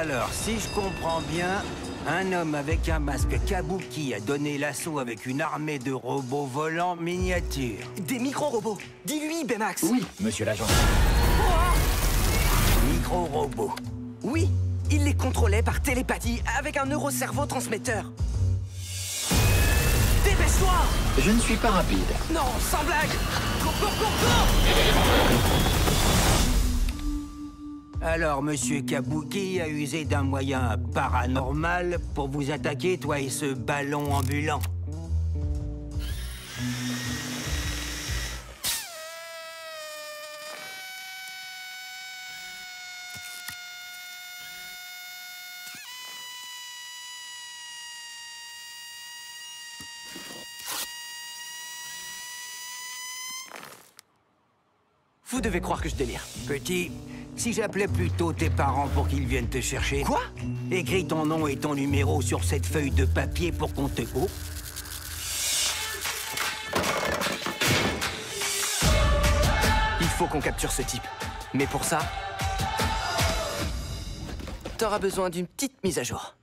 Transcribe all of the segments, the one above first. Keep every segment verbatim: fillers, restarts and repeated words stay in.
Alors, si je comprends bien, un homme avec un masque kabuki a donné l'assaut avec une armée de robots volants miniatures. Des micro-robots. Dis-lui, Baymax. Oui, monsieur l'agent. Micro-robots. Oui, il les contrôlait par télépathie avec un neurocerveau-transmetteur. Dépêche-toi! Je ne suis pas rapide. Non, sans blague! Cours, cours, cours, cours! Alors, monsieur Kabuki a usé d'un moyen paranormal pour vous attaquer, toi et ce ballon ambulant. Vous devez croire que je délire. Petit, si j'appelais plutôt tes parents pour qu'ils viennent te chercher... Quoi? Écris ton nom et ton numéro sur cette feuille de papier pour qu'on te... Oh. Il faut qu'on capture ce type. Mais pour ça, t'auras besoin d'une petite mise à jour.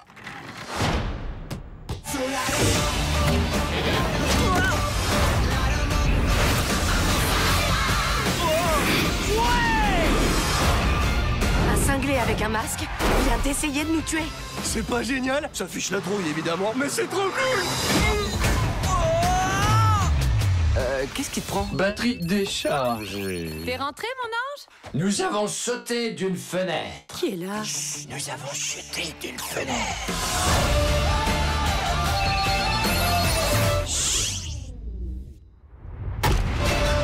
Un cinglé avec un masque vient d'essayer de nous tuer. C'est pas génial? Ça fiche la trouille, évidemment, mais c'est trop cool! Euh, qu'est-ce qui te prend? Batterie déchargée. T'es rentré, mon ange? Nous avons sauté d'une fenêtre. Qui est là? Nous avons chuté d'une fenêtre.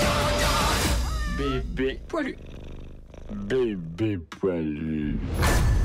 Bébé poilu. Bébé poilu.